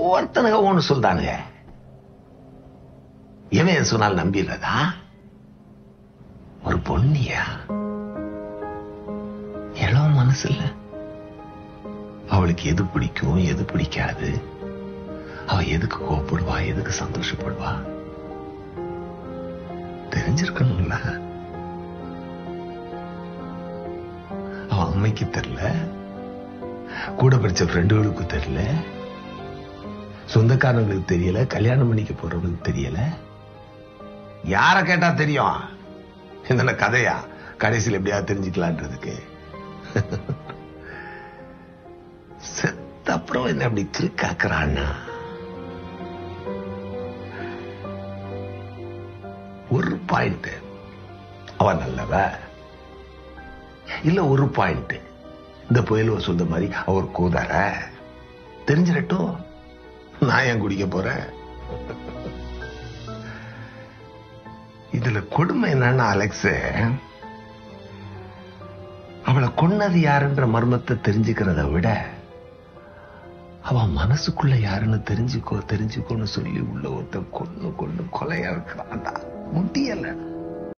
ஒவ்வொருத்தனுங்க ஒண்ணு சொல்றானுங்க. எவன் சொன்னால் நம்பிடுறதா? ஒரு பொண்ணியா இளம் மனசு இல்ல, அவளுக்கு எது பிடிக்கும் எது பிடிக்காது, அவ எதுக்கு கோபப்படுவா எதுக்கு சந்தோஷப்படுவா தெரிஞ்சிருக்கணும்ல. அவ அம்மைக்கு தெரியல, கூட படிச்ச ஃப்ரெண்டுகளுக்கு தெரியல, சொந்தக்காரங்களுக்கு தெரியல, கல்யாணம் பண்ணிக்க போறவங்களுக்கு தெரியல. யார கேட்டா தெரியும்? இந்த கதையா கடைசியில் எப்படியாவது தெரிஞ்சுக்கலான்றதுக்கு. செத்த அப்புறம் என்ன அப்படி திருக்காக்குறான்னா? ஒரு பாயிண்ட் அவ நல்லவ இல்ல, ஒரு பாயிண்ட் இந்த புயலுவ சொல்ற மாதிரி அவர் கூதார தெரிஞ்சிடட்டும். நான் ஏன் குடிக்க போறேன்? இதுல கொடுமை என்னன்னா அலெக்ஸ், அவளை கொன்னது யாருன்ற மர்மத்தை தெரிஞ்சுக்கிறத விட அவ மனசுக்குள்ள யாருன்னு தெரிஞ்சுக்கோன்னு சொல்லி உள்ள ஒருத்தர் கொன்னு கொலையா இருக்கிறான்டா. முடியல.